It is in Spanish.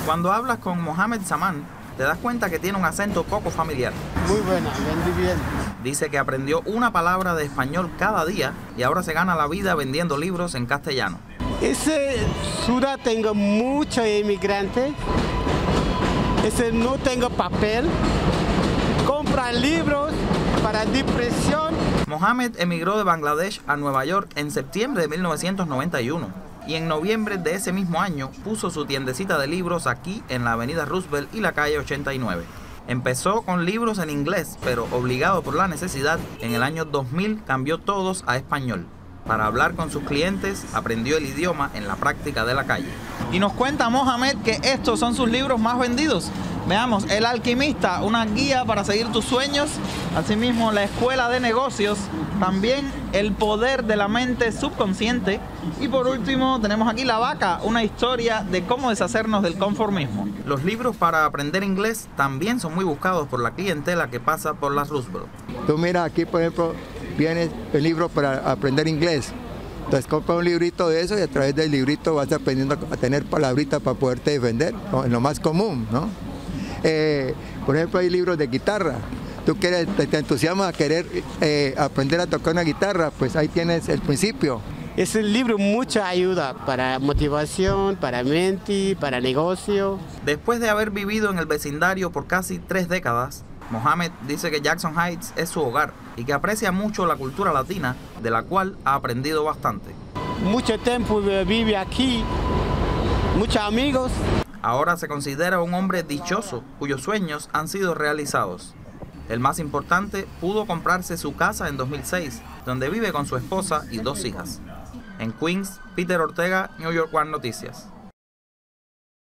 Cuando hablas con Mohamed Zaman, te das cuenta que tiene un acento poco familiar. Muy buena, vendí bien. Dice que aprendió una palabra de español cada día y ahora se gana la vida vendiendo libros en castellano. Ese ciudad tengo muchos inmigrantes. Ese no tengo papel. Compran libros para depresión. Mohamed emigró de Bangladesh a Nueva York en septiembre de 1991 y en noviembre de ese mismo año puso su tiendecita de libros aquí en la avenida Roosevelt y la calle 89. Empezó con libros en inglés, pero obligado por la necesidad, en el año 2000 cambió todos a español. Para hablar con sus clientes, aprendió el idioma en la práctica de la calle. Y nos cuenta Mohamed que estos son sus libros más vendidos. Veamos, El Alquimista, una guía para seguir tus sueños. Asimismo, La Escuela de Negocios. También El Poder de la Mente Subconsciente. Y por último, tenemos aquí La Vaca, una historia de cómo deshacernos del conformismo. Los libros para aprender inglés también son muy buscados por la clientela que pasa por la Roosevelt. Tú mira, aquí por ejemplo, viene el libro para aprender inglés. Entonces compra un librito de eso y a través del librito vas aprendiendo a tener palabritas para poderte defender, ¿no? En lo más común, ¿no? Por ejemplo, hay libros de guitarra. Tú quieres, te entusiasmas a querer aprender a tocar una guitarra, pues ahí tienes el principio. Ese libro mucha ayuda para motivación, para mente, para negocio. Después de haber vivido en el vecindario por casi 3 décadas, Mohamed dice que Jackson Heights es su hogar y que aprecia mucho la cultura latina, de la cual ha aprendido bastante. Mucho tiempo vive aquí, muchos amigos. Ahora se considera un hombre dichoso cuyos sueños han sido realizados. El más importante, pudo comprarse su casa en 2006, donde vive con su esposa y 2 hijas. En Queens, Peter Ortega, New York One Noticias.